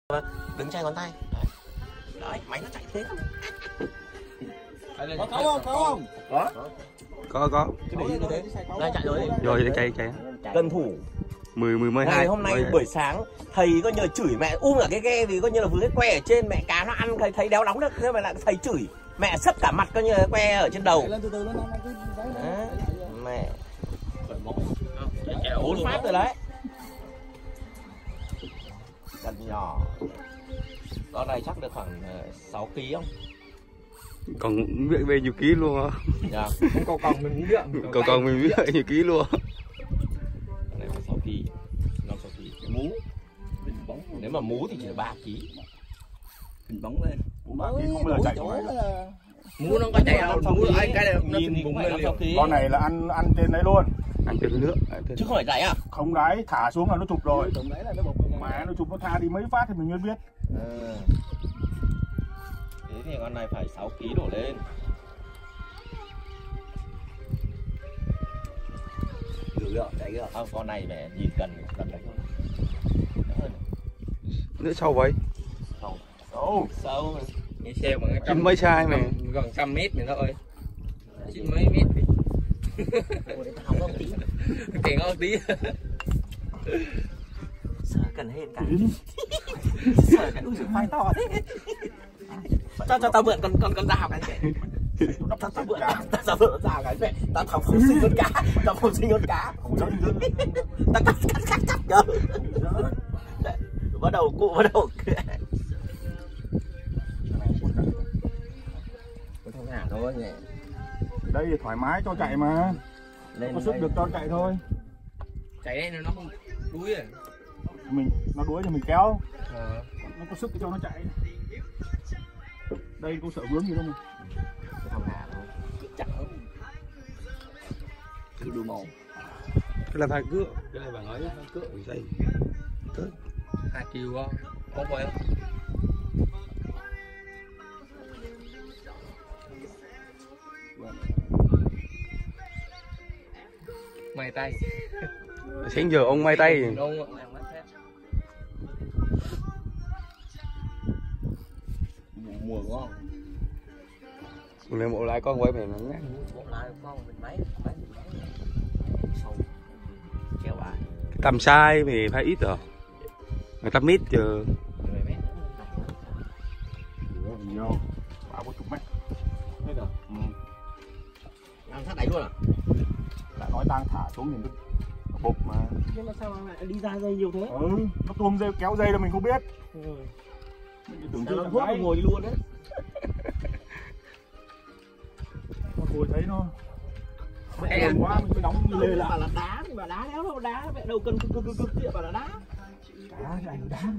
Đứng che ngón tay. Đấy. Đấy, máy nó chạy thế không? Có không? Có. Cái để như thế. Đây chạy rồi. Rồi để chạy. Cân thủ. 12. Ngày hôm nay buổi sáng thầy có nhờ chửi mẹ cả cái ghe vì coi như là vừa cái que ở trên mẹ cá nó ăn thấy đéo nóng được, thế mà lại thầy chửi mẹ sấp cả mặt coi như là que ở trên đầu. Đấy, mẹ 4 phát rồi đấy. Cần nhỏ. Con này chắc được khoảng 6 kg không? Còn về nhiều ký luôn á. Dạ. Còn mình biết. Còn mình biết nhiều ký luôn. Con này phải 6 kg. 5-6 kg. Cái mú. Nếu mà mú thì chỉ là 3 kg. Hình bóng lên. 3 kg không bao giờ chạy chỗ này được. Mú nó có chạy đâu, mú ai cái này nó nhìn bùng lên liền. Con này là ăn trên đấy luôn. Ăn trên nước. Chứ không phải đáy à? Không đáy, thả xuống là nó chụp rồi. Mà nó chụp nó tha đi mấy phát thì mình mới biết. Thế thì con này phải 6 kg đổ lên. Được, đấy kìa. Không, con này mẹ nhìn gần đấy thôi. Nữa sâu vậy? Sâu. Cái xe mà cái Chín mấy sai mày. gần 100 mét này thôi. Chín mấy mét. Kèn không tí. Sợ cần hên cả. Sợ cái đuôi rừng khoai to thế. Cho tao mượn con dao cái mẹ. Tao mượn dao cái mẹ. Tao thọc phóng sinh con cá. Tao phóng sinh con cá. Tao cắt cơ. Bắt đầu cụ bắt đầu. Con thằng thôi nhỉ. Đây thì thoải mái cho chạy mà. Lên có sức được cho chạy thôi. Chạy đây nó không đuối à. Nó đuối thì mình kéo. Nó có sức cho nó chạy. Đây có sợ vướng gì đâu mà. Cái thằng Hà thôi. Chắc hơn. Cứ đu màu. Cái là phải cưa. Cái này bạn nói phải cưa ở đây. Cưa. 2 kg không? Có phải không? May tay. Sáng giờ ông may tay. Mùa ngon. Này một lại con quay mày nắng ngắt. Một lại con mình mấy sâu treo bài. Tầm sai thì phải ít rồi. 100 mét chứ. Nhiều. 30 mét. Thế rồi. Ăn sát đáy luôn à? Đã nói tang thả xuống nhìn bục mà. Nhưng mà sao lại đi ra dây nhiều thế? Nó tuông dây kéo dây là mình không biết. Tưởng nó hút nó ngồi luôn đấy. Con ngồi thấy nó mẹ quá mình mới đóng lên là đá, mà đá đéo đâu đá, mẹ đâu cần cực kia bảo là đá. Đá thì ảnh đá.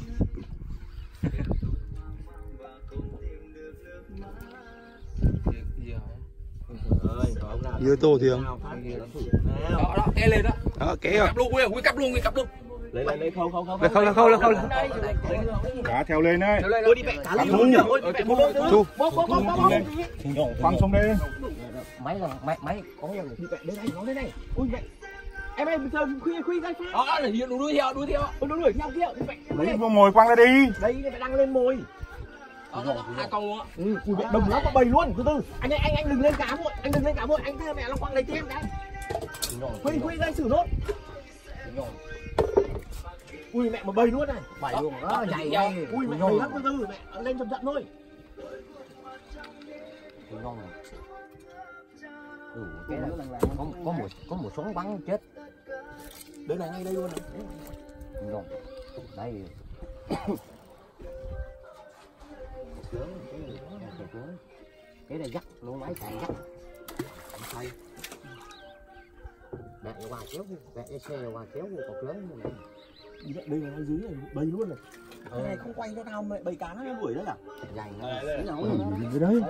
Dưa tô thì không? Đó, kéo lên đó. Đó, kéo. Cặp luôn, quy cặp luôn. Lấy không. Không. Cá theo lên đấy. Ôi đi mẹ cá lên luôn nhỉ. Ôi mẹ một đôi Thu. Quăng xuống đây. Máy có nhiều người mẹ đến đây nó đến đây. Ui mẹ. Em giờ khuy ra phá. Đó là đuôi theo. Ôi nó đuổi theo kia mẹ. Lấy vô mồi quăng ra đi. Đây mẹ đang lên mồi. Hai con luôn á. Ui mẹ đồng lắm có bầy luôn. Từ từ. Anh đừng lên cá vội. Anh đưa mẹ nó quăng lấy thêm cái. Khuy ra xử nốt. Ui mẹ một bầy luôn này. Bầy luôn. Đó dày dày. Ui mẹ bầy lắm từ từ mẹ lên chậm thôi. Ngon này. Cái này có một súng bắn chết. Đây là ngay đây luôn này. Ngon. Đây. Cái này dắt luôn máy chạy dắt. Mẹ qua kéo, mẹ xe qua kéo cột lớn như này. Đây là ngay dưới này bầy luôn này. Cái này không quay cho nào mẹ bầy cá nó đuổi đấy à? Dày nó. Đấy. Đấy. Đấy.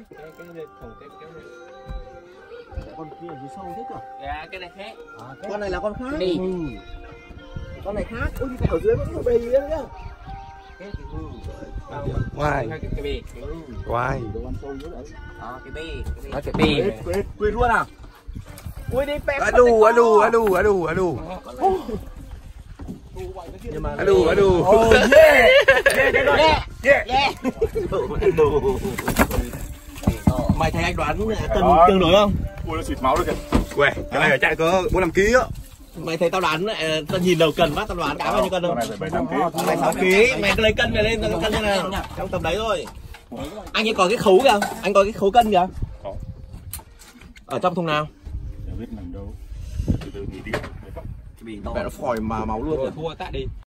Cái Con kia ở dưới sâu thế cơ. dạ, cái này khác. Con này là con khác. Con này khác. Ôi mẹ ở dưới vẫn có bầy nữa nhá. Quay. Cái bì. Quay. Cái bì. Nó cái bì. Quên luôn à? Ui đi pep. Adu. Nhưng mà Adu. Oh yeah. Mày thấy anh đoán cân tương đối không? Ui nó xịt máu rồi kìa. Quê, cái này phải chạy có 4-5 kg á. Mày thấy tao đoán tao nhìn đầu cần mắt tao đoán cả bao nhiêu cân đâu? Con này phải 7-8 kg. Mày 6 kg, mày cứ lấy cân về lên tao cân như nào? Trong tầm đấy thôi. Anh ấy có cái khấu kìa, anh có cái khấu cân kìa. Ở trong thùng nào? Chả biết nằm đâu. Từ từ nghỉ đi. Mẹ nó phòi mà máu luôn rồi. Thua tạ đi.